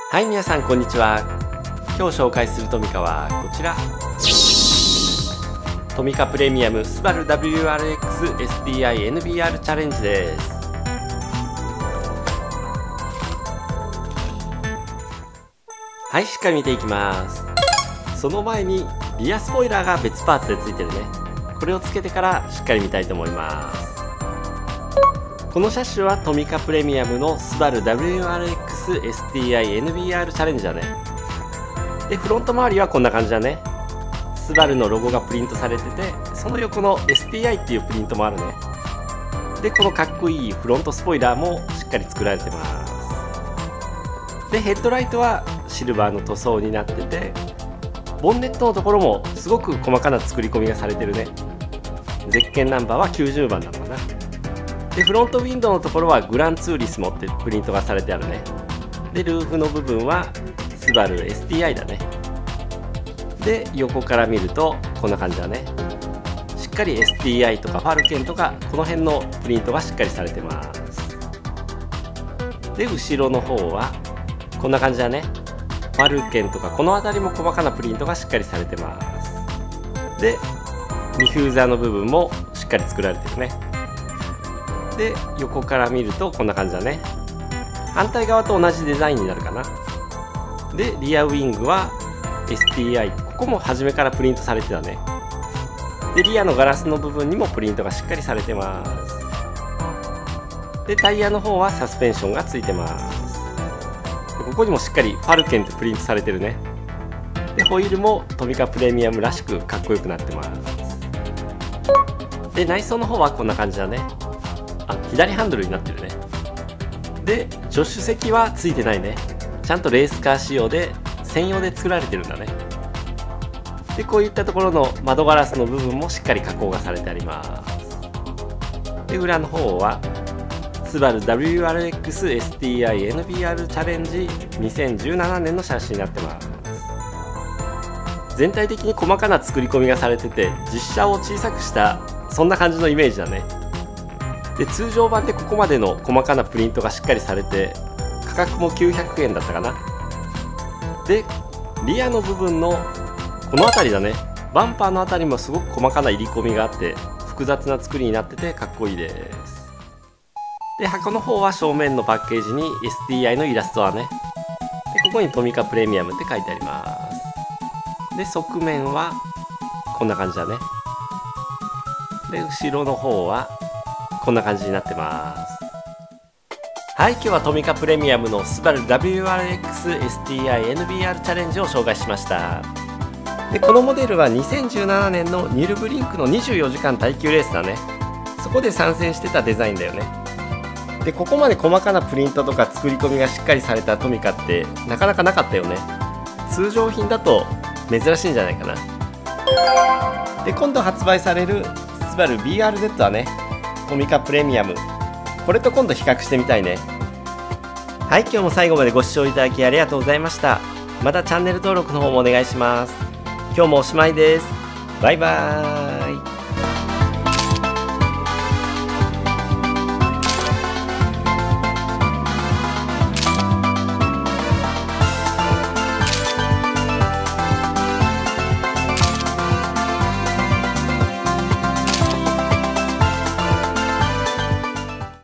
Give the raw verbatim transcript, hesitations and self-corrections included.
はい、皆さんこんにちは。今日紹介するトミカはこちら、トミカプレミアムスバル ダブリューアールエックス エスティーアイ エヌビーアール チャレンジです。はい、しっかり見ていきます。その前にリアスポイラーが別パーツでついてるね。これをつけてからしっかり見たいと思います。この車種はトミカプレミアムのスバル ダブリューアールエックス エスティーアイ エヌビーアール チャレンジだね。で、フロント周りはこんな感じだね。スバルのロゴがプリントされてて、その横の エスティーアイ っていうプリントもあるね。で、このかっこいいフロントスポイラーもしっかり作られてます。で、ヘッドライトはシルバーの塗装になってて、ボンネットのところもすごく細かな作り込みがされてるね。ゼッケンナンバーはきゅうじゅうばんなのかな。で、フロントウィンドウのところはグランツーリスモってプリントがされてあるね。で、ルーフの部分はスバル エスティーアイ だね。で、横から見るとこんな感じだね。しっかり エスティーアイ とかファルケンとかこの辺のプリントがしっかりされてます。で、後ろの方はこんな感じだね。ファルケンとかこの辺りも細かなプリントがしっかりされてます。で、ディフューザーの部分もしっかり作られてるね。で、横から見るとこんな感じだね。反対側と同じデザインになるかな。で、リアウィングは エスティーアイ、ここも初めからプリントされてたね。で、リアのガラスの部分にもプリントがしっかりされてます。で、タイヤの方はサスペンションがついてます。ここにもしっかりファルケンってプリントされてるね。で、ホイールもトミカプレミアムらしくかっこよくなってます。で、内装の方はこんな感じだね。あ、左ハンドルになってるね。で、助手席はついてないね。ちゃんとレースカー仕様で専用で作られてるんだね。で、こういったところの窓ガラスの部分もしっかり加工がされてあります。で、裏の方はスバル ダブリューアールエックス エスティーアイ エヌビーアール チャレンジにせんじゅうななねんの写真になってます。全体的に細かな作り込みがされてて、実車を小さくしたそんな感じのイメージだね。で、通常版でここまでの細かなプリントがしっかりされて、価格もきゅうひゃくえんだったかな。で、リアの部分のこの辺りだね。バンパーの辺りもすごく細かな入り込みがあって複雑な作りになっててかっこいいです。で、箱の方は正面のパッケージに エスティーアイ のイラストはね。で、ここにトミカプレミアムって書いてあります。で、側面はこんな感じだね。で、後ろの方はこんな感じになってます。はい、今日はトミカプレミアムのスバル ダブリューアールエックス エスティーアイ エヌビーアール チャレンジを紹介しました。で、このモデルはにせんじゅうななねんのニュルブリンクのにじゅうよじかん耐久レースだね。そこで参戦してたデザインだよね。で、ここまで細かなプリントとか作り込みがしっかりされたトミカってなかなかなかったよね。通常品だと珍しいんじゃないかな。で、今度発売されるスバル ビーアールゼット はね、トミカプレミアム、これと今度比較してみたいね。はい、今日も最後までご視聴いただきありがとうございました。またチャンネル登録の方もお願いします。今日もおしまいです。バイバーイ。